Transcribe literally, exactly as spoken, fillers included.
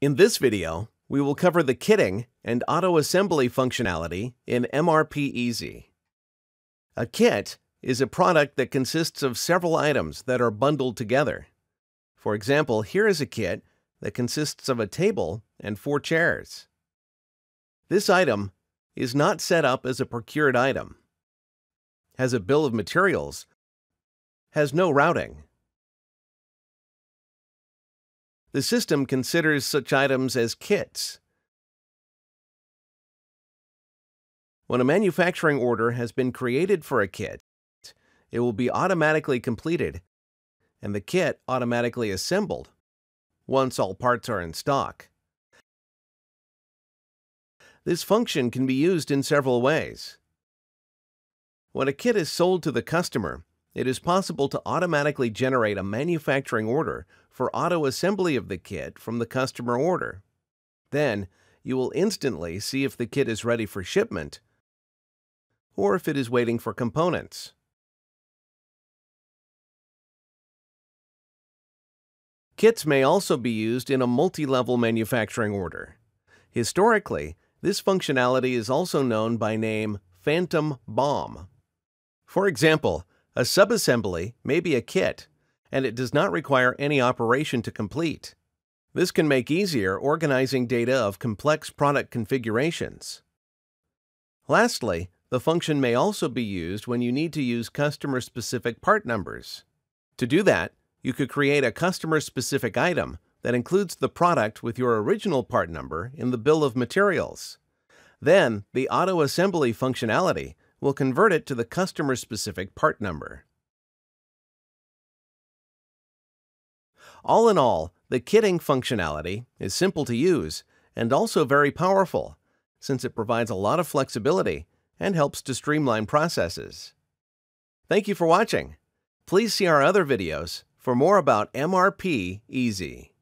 In this video, we will cover the kitting and auto-assembly functionality in MRPeasy. A kit is a product that consists of several items that are bundled together. For example, here is a kit that consists of a table and four chairs. This item is not set up as a procured item, has a bill of materials, has no routing. The system considers such items as kits. When a manufacturing order has been created for a kit, it will be automatically completed and the kit automatically assembled once all parts are in stock. This function can be used in several ways. When a kit is sold to the customer, it is possible to automatically generate a manufacturing order for auto-assembly of the kit from the customer order. Then, you will instantly see if the kit is ready for shipment or if it is waiting for components. Kits may also be used in a multi-level manufacturing order. Historically, this functionality is also known by name Phantom B O M. For example, a subassembly may be a kit, and it does not require any operation to complete. This can make easier organizing data of complex product configurations. Lastly, the function may also be used when you need to use customer-specific part numbers. To do that, you could create a customer-specific item that includes the product with your original part number in the bill of materials. Then, the auto-assembly functionality will convert it to the customer-specific part number. All in all, the kitting functionality is simple to use and also very powerful, since it provides a lot of flexibility and helps to streamline processes. Thank you for watching. Please see our other videos for more about MRPeasy.